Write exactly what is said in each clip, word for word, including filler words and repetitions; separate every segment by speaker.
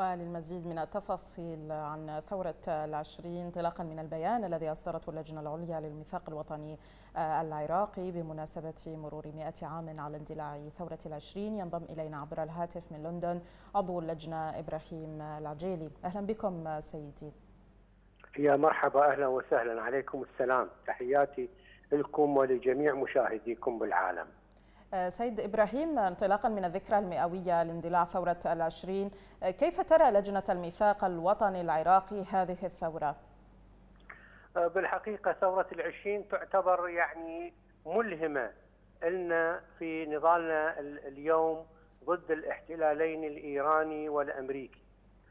Speaker 1: وللمزيد من التفاصيل عن ثورة العشرين انطلاقا من البيان الذي أصدرته اللجنة العليا للميثاق الوطني العراقي بمناسبة مرور مئة عام على اندلاع ثورة العشرين، ينضم إلينا عبر الهاتف من لندن عضو اللجنة إبراهيم العجيلي. أهلا بكم سيدي.
Speaker 2: يا مرحبا، أهلا وسهلا، عليكم السلام، تحياتي لكم ولجميع مشاهديكم بالعالم.
Speaker 1: سيد إبراهيم، انطلاقا من الذكرى المئوية لاندلاع ثورة العشرين، كيف ترى لجنة الميثاق الوطني العراقي هذه الثورة؟
Speaker 2: بالحقيقة ثورة العشرين تعتبر يعني ملهمة لنا في نضالنا اليوم ضد الاحتلالين الإيراني والأمريكي،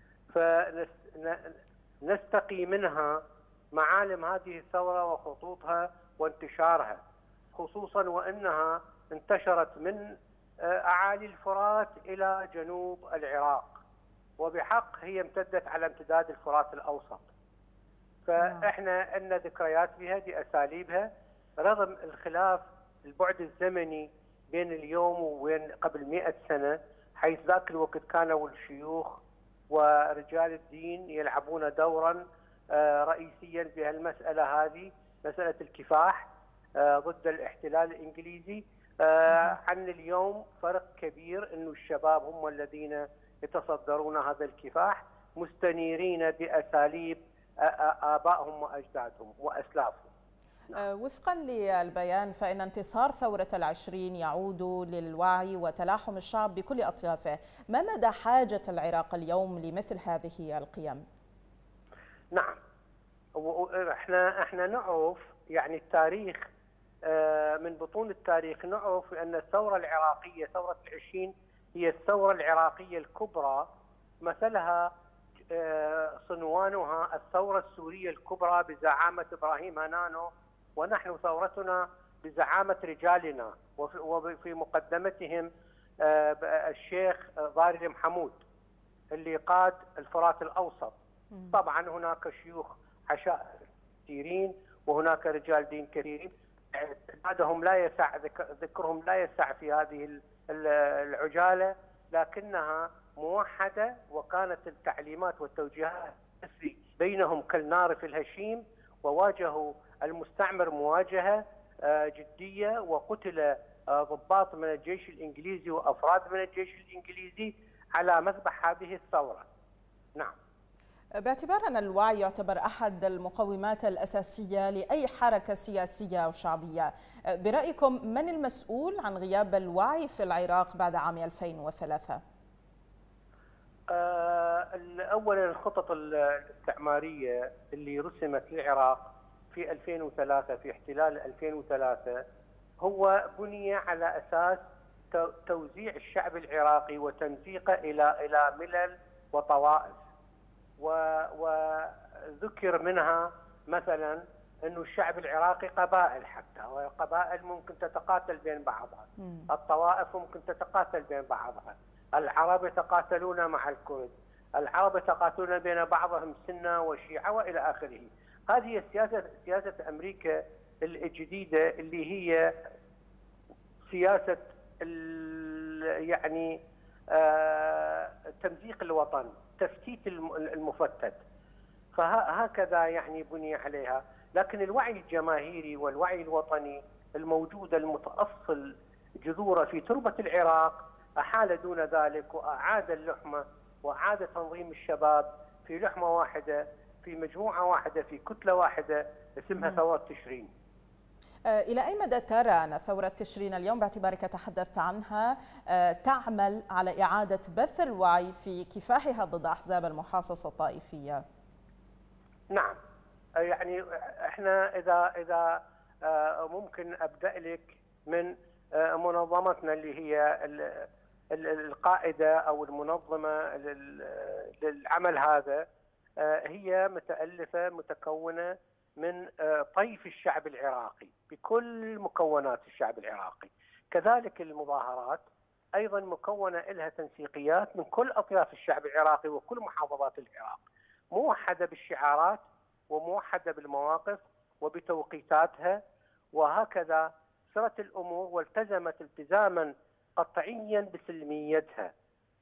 Speaker 2: فنستقي منها معالم هذه الثورة وخطوطها وانتشارها، خصوصا وأنها انتشرت من أعالي الفرات إلى جنوب العراق، وبحق هي امتدت على امتداد الفرات الأوسط. فإحنا عندنا ذكريات بها بأساليبها، رغم الخلاف البعد الزمني بين اليوم وبين قبل مئة سنة، حيث ذاك الوقت كانوا الشيوخ ورجال الدين يلعبون دورا رئيسيا في المسألة هذه، مسألة الكفاح ضد الاحتلال الإنجليزي. عن اليوم فرق كبير، أنه الشباب هم الذين يتصدرون هذا الكفاح، مستنيرين بأساليب آبائهم وأجدادهم وأسلافهم.
Speaker 1: وفقا للبيان فإن انتصار ثورة العشرين يعود للوعي وتلاحم الشعب بكل أطيافه. ما مدى حاجة العراق اليوم لمثل هذه القيم؟
Speaker 2: نعم، احنا احنا نعرف يعني التاريخ، من بطون التاريخ نعرف أن الثورة العراقية ثورة العشرين هي الثورة العراقية الكبرى، مثلها صنوانها الثورة السورية الكبرى بزعامة إبراهيم هنانو، ونحن ثورتنا بزعامة رجالنا وفي مقدمتهم الشيخ ضاري المحمود اللي قاد الفرات الأوسط. طبعا هناك شيوخ عشائر كثيرين وهناك رجال دين كثيرين، عددهم لا يسع ذكرهم لا يسع في هذه العجالة، لكنها موحدة، وكانت التعليمات والتوجيهات بينهم كالنار في الهشيم، وواجهوا المستعمر مواجهة جدية، وقتل ضباط من الجيش الإنجليزي وأفراد من الجيش الإنجليزي على مذبح هذه الثورة. نعم.
Speaker 1: باعتبار أن الوعي يعتبر أحد المقومات الأساسية لأي حركة سياسية أو شعبية، برأيكم من المسؤول عن غياب الوعي في العراق بعد عام ألفين وثلاثة؟
Speaker 2: أولا الخطط الاستعمارية اللي رسمت للعراق في ألفين وثلاثة، في احتلال ألفين وثلاثة، هو بني على أساس توزيع الشعب العراقي وتمزيقه إلى إلى ملل وطوائف، وذكر منها مثلا أنه الشعب العراقي قبائل، حتى والقبائل ممكن تتقاتل بين بعضها، الطوائف ممكن تتقاتل بين بعضها، العرب يتقاتلون مع الكرد، العرب يتقاتلون بين بعضهم سنة وشيعة وإلى آخره. هذه سياسة سياسة أمريكا الجديدة اللي هي سياسة يعني آه تمزيق الوطن، تفتيت المفتت، فهكذا يعني بني عليها. لكن الوعي الجماهيري والوعي الوطني الموجود المتأصل جذوره في تربة العراق أحال دون ذلك، وأعاد اللحمة وأعاد تنظيم الشباب في لحمة واحدة، في مجموعة واحدة، في كتلة واحدة اسمها ثورة تشرين.
Speaker 1: إلى أي مدى ترى أن ثورة تشرين اليوم، باعتبارك تحدثت عنها، تعمل على إعادة بث الوعي في كفاحها ضد أحزاب المحاصصة الطائفية؟
Speaker 2: نعم، يعني احنا إذا إذا ممكن أبدأ لك من منظمتنا اللي هي القائدة أو المنظمة للعمل هذا، هي متألفة متكونة من طيف الشعب العراقي بكل مكونات الشعب العراقي، كذلك المظاهرات أيضا مكونة لها تنسيقيات من كل أطياف الشعب العراقي وكل محافظات العراق، موحدة بالشعارات وموحدة بالمواقف وبتوقيتاتها، وهكذا سرت الأمور والتزمت التزاما قطعيا بسلميتها.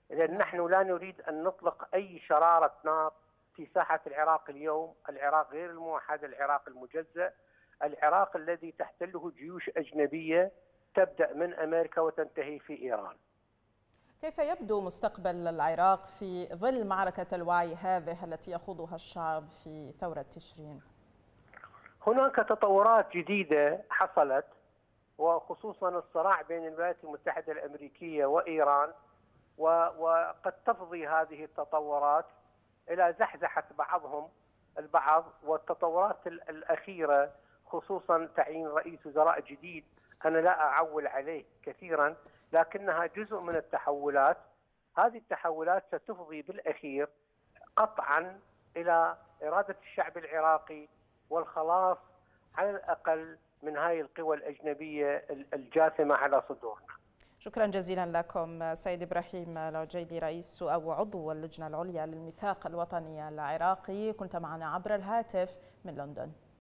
Speaker 2: لأن نحن لا نريد أن نطلق أي شرارة نار في ساحة العراق اليوم. العراق غير الموحد، العراق المجزأ، العراق الذي تحتله جيوش أجنبية تبدأ من أمريكا وتنتهي في إيران.
Speaker 1: كيف يبدو مستقبل العراق في ظل معركة الوعي هذه التي يخوضها الشعب في ثورة تشرين؟
Speaker 2: هناك تطورات جديدة حصلت، وخصوصا الصراع بين الولايات المتحدة الأمريكية وإيران، وقد تفضي هذه التطورات إلى زحزحة بعضهم البعض. والتطورات الأخيرة خصوصا تعيين رئيس وزراء جديد أنا لا أعول عليه كثيرا، لكنها جزء من التحولات. هذه التحولات ستفضي بالأخير قطعا إلى إرادة الشعب العراقي والخلاص على الأقل من هذه القوى الأجنبية الجاثمة على صدورنا.
Speaker 1: شكرا جزيلا لكم سيد إبراهيم العجيلي، رئيس أو عضو اللجنة العليا للميثاق الوطني العراقي، كنت معنا عبر الهاتف من لندن.